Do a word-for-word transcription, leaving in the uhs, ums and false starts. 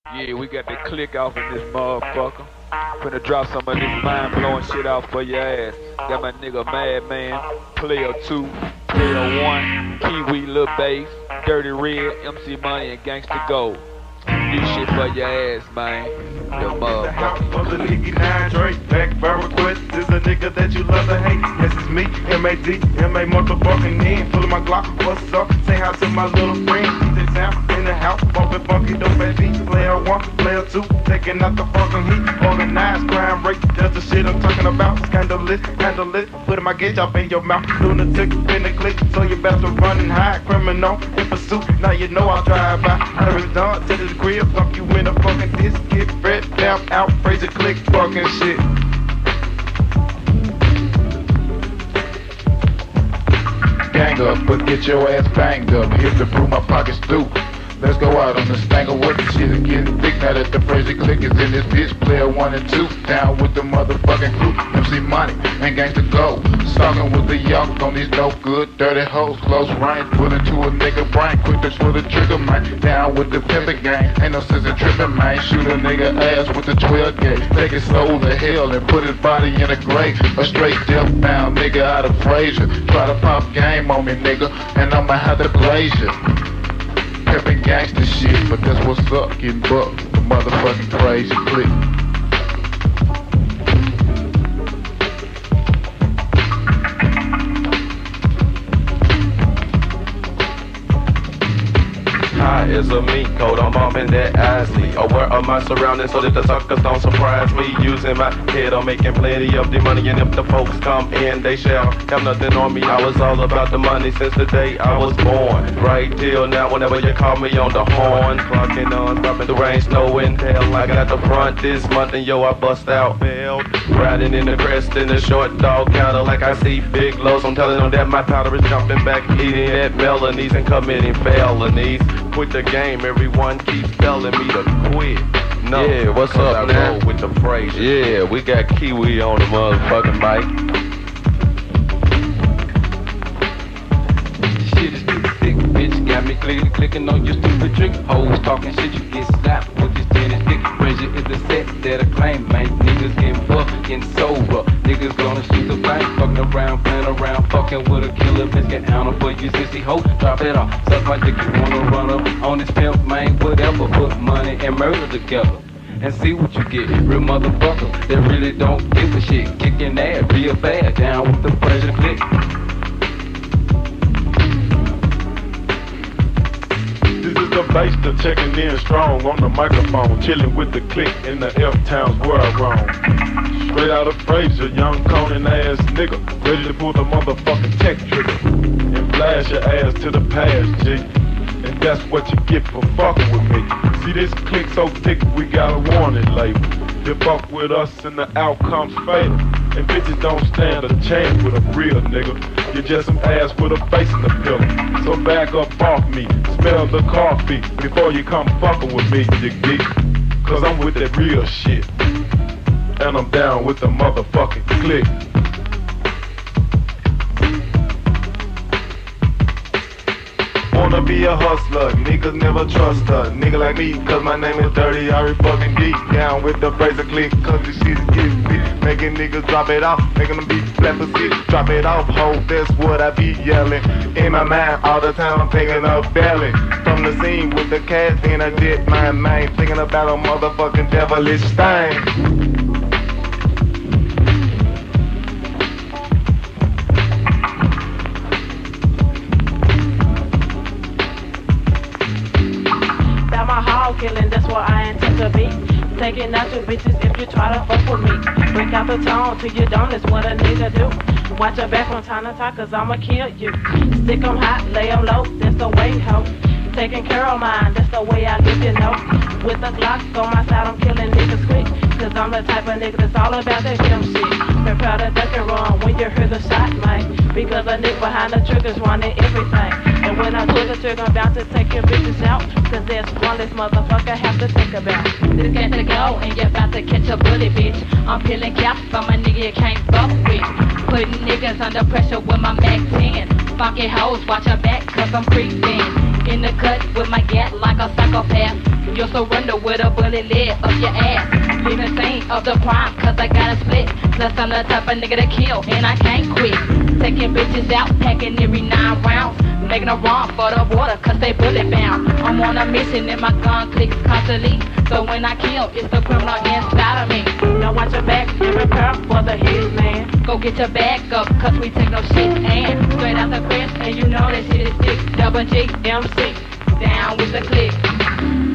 Yeah, we got the click off in this motherfucker. Finna drop some of this mind-blowing shit out for your ass. Got my nigga Madman, Player two, Player one, Kiwi Lil Bass, Dirty Red, M C Money, and Gangsta Gold. This shit for your ass, man. The motherfucker. The Nicky nine Drake, back by request. Is a nigga that you love to hate. This is me, M A D, M A motherfucking N. Full of my Glock, what's up? Say hi to my little friend. D J Sam in the house, bumping funky dope at beats. Player one, player two, taking out the fucking heat. Organized crime rate, that's the shit I'm talking about. Scandalous, scandalous, putting my gauge up in your mouth. Lunatic, in the click, so you better run and hide. Criminal in pursuit, now you know I'll drive by. I was done to the crib, fuck you in a fucking disc, get red, down, out, praise it, click, fucking shit. Gang up, but get your ass banged up. Hit to prove my pockets through. Let's go out on the stangle with the shit and getting thick. Now that the crazy click is in this bitch, player one and two. Down with the motherfucking crew, M C Money and Gangsta Gold. Stalking with the young on these no good, dirty hoes. Close range, put into a nigga brain. Quick to pull the trigger, man. Down with the pimpin' gang. Ain't no sense in trippin', man. Shoot a nigga ass with the twelve gauge. Take his soul to hell and put his body in a grave. A straight death bound nigga out of Frazier. Try to pop game on me, nigga, and I'ma have to blaze you. Pimpin' gangsta shit, but that's what's up, getting bucked. The motherfucking crazy click. High as a meat coat, I'm bumping that Isley. Aware of my surroundings so that the suckers don't surprise me. Using my head, I'm making plenty of the money. And if the folks come in, they shall have nothing on me. I was all about the money since the day I was born. Right till now, whenever you call me on the horn. Clocking on, dropping the rain, snow and hell. I got the front this month and yo, I bust out bail. Riding in the crest in the short dog counter like I see big lows. I'm telling them that my powder is jumping back, eating at melonies and committing felonies. Quit the game, everyone keeps telling me to quit. No, Yeah, what's up, I man? roll with the phrase. Yeah, we got Kiwi on the motherfucking mic. Shit is too thick, bitch. Got me clicking, clicking on your stupid trick. Hoes talking shit, you get slapped with this tennis dick. Pressure is the set that I claim, man. Niggas getting fucked, getting sober. Niggas gonna shoot the bank, fucking around, playing around, fucking with a killer bitch. Get down for you, sissy hoe. Drop it off, suck my dick. You wanna run up on this pimp, man? Whatever, put money and murder together. And see what you get, real motherfuckers that really don't give a shit. Kicking ass real bad, down with the pressure click. This is the bass, the checking in strong on the microphone. Chilling with the click in the F-towns where I roam. Straight out of Frazier, young Conan ass nigga. Ready to pull the motherfucking tech trigger. And blast your ass to the past, G. And that's what you get for fucking with me. See this click so thick, we got a warning label. You fuck with us and the outcome's fatal. And bitches don't stand a chance with a real nigga. You're just some ass with a face in the pillow. So back up off me, smell the coffee before you come fucking with me, you geek. Cause I'm with that real shit. And I'm down with the motherfucking click. Wanna be a hustler, niggas never trust her. Nigga like me, cause my name is Dirty, Ari fucking geek. Down with the Fraser click, cause this shit is getting big. Making niggas drop it off, making them be flat for shit. Drop it off, ho, that's what I be yelling. In my mind, all the time I'm thinking of belly. From the scene with the cats in a jet, my mind thinking about a motherfucking devilish thing. Killing, that's what I intend to be. Taking out your bitches if you try to fuck with me. Break out the tone till you don't, that's what a nigga do. Watch your back from time to time, cause I'ma kill you. Stick 'em hot, lay 'em low, that's the way, ho. Taking care of mine, that's the way I live, you know. With the Glock on my side, I'm killing niggas quick. Cause I'm the type of nigga that's all about that dumb shit. Prepare to duck and run when you hear the shot, man. Because a nigga behind the trigger's running everything. And when I pull the trigger, I'm about to take your bitches out. Cause there's one less motherfucker have to think about. This got to go and you're about to catch a bullet, bitch. I'm peeling caps from a nigga you can't fuck with. Putting niggas under pressure with my Mac ten. Funky hoes, watch your back cause I'm creeping. In the cut with my gat like a psychopath. You'll surrender with a bullet lit up your ass. Leaving scene of the crime, cause I got a split. Plus I'm the type of nigga to kill, and I can't quit. Taking bitches out, packing every nine rounds. Making a run for the water, cause they bullet bound. I'm on a mission and my gun clicks constantly. So when I kill, it's the criminal inside of me. Now watch your back and prepare for the hit, man. Go get your bag up, cause we take no shit. And straight out the crib, and you know that shit is sick. Double G, M C, down with the click.